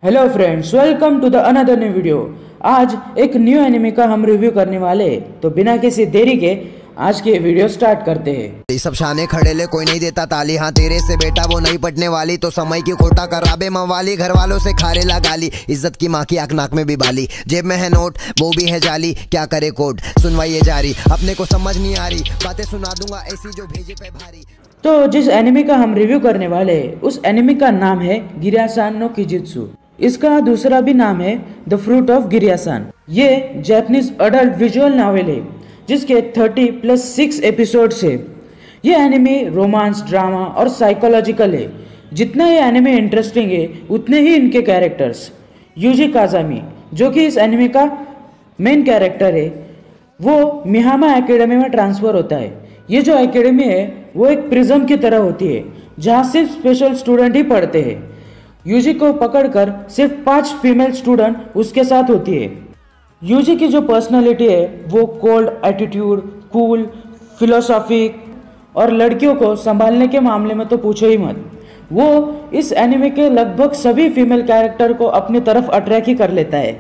Hello friends, welcome to the another new video. आज एक new anime का हम रिव्यू करने वाले हैं, तो बिना किसी देरी के आज के वीडियो स्टार्ट करते हैं। सब शाने खड़े ले, कोई नहीं देता ताली। हाँ तेरे से बेटा वो नहीं पटने वाली, तो समय की खोटा कराबे मवाली। घर वालों से खारे ला गाली, इज्जत की माँ की आंख नाक में भी बाली। जेब में है नोट वो भी है जाली, क्या करे कोड सुनवाइए जारी। अपने को समझ नहीं आ रही, बातें सुना दूंगा ऐसी जो भेजे पे भारी। तो जिस एनिमे का हम रिव्यू करने वाले हैं उस एनिमे का नाम है गिरासान नो किजुत्सु। इसका दूसरा भी नाम है द फ्रूट ऑफ गिरासान। ये जापानीज अडल्ट विजुअल नॉवेल है जिसके 30+6 एपिसोड्स है। ये एनिमे रोमांस, ड्रामा और साइकोलॉजिकल है। जितना ये एनिमे इंटरेस्टिंग है उतने ही इनके कैरेक्टर्स। यूजी काजामी जो कि इस एनिमे का मेन कैरेक्टर है, वो मिहामा एकेडमी में ट्रांसफ़र होता है। ये जो एकेडमी है वो एक प्रिज्म की तरह होती है जहाँ सिर्फ स्पेशल स्टूडेंट ही पढ़ते हैं। यूजी को पकड़कर सिर्फ 5 फीमेल स्टूडेंट उसके साथ होती है। यूजी की जो पर्सनालिटी है वो कोल्ड एटीट्यूड, कूल, फिलोसॉफिक और लड़कियों को संभालने के मामले में तो पूछो ही मत। वो इस एनिमे के लगभग सभी फीमेल कैरेक्टर को अपनी तरफ अट्रैक्ट ही कर लेता है।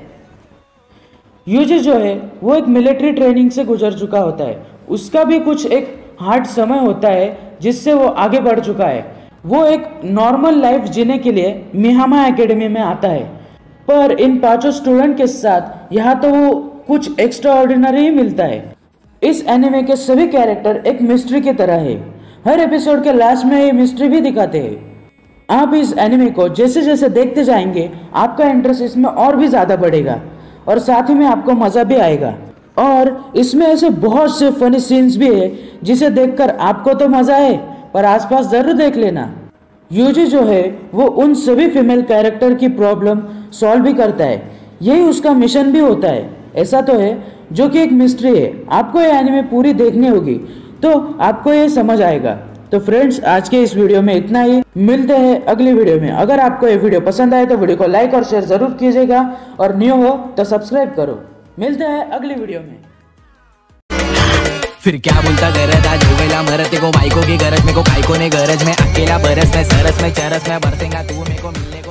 यूजी जो है वो एक मिलिट्री ट्रेनिंग से गुजर चुका होता है। उसका भी कुछ एक हार्ड समय होता है जिससे वो आगे बढ़ चुका है। वो एक नॉर्मल लाइफ जीने के लिए मिहामा एकेडमी में आता है, पर इन 5 स्टूडेंट के साथ यहाँ तो वो कुछ एक्स्ट्रा ऑर्डिनरी ही मिलता है। इस एनिमे के सभी कैरेक्टर एक मिस्ट्री की तरह है। हर एपिसोड के लास्ट में ये मिस्ट्री भी दिखाते हैं। आप इस एनिमे को जैसे जैसे देखते जाएंगे आपका इंटरेस्ट इसमें और भी ज़्यादा बढ़ेगा और साथ ही में आपको मज़ा भी आएगा। और इसमें ऐसे बहुत से फनी सीन्स भी है जिसे देखकर आपको तो मज़ा है पर आसपास जरूर देख लेना। यूजी जो है वो उन सभी फीमेल कैरेक्टर की प्रॉब्लम सॉल्व भी करता है। यही उसका मिशन भी होता है। ऐसा तो है जो कि एक मिस्ट्री है। आपको ये एनिमे पूरी देखनी होगी तो आपको ये समझ आएगा। तो फ्रेंड्स, आज के इस वीडियो में इतना ही। मिलते हैं अगली वीडियो में। अगर आपको ये वीडियो पसंद आए तो वीडियो को लाइक और शेयर जरूर कीजिएगा और न्यू हो तो सब्सक्राइब करो। मिलते हैं अगली वीडियो में। फिर क्या बोलता गरज आज हो गया मरते को माइको की गरज में को काइको ने गरज में अकेला बरस में सरस में चरस में बरसेगा तू मेरे को मिलने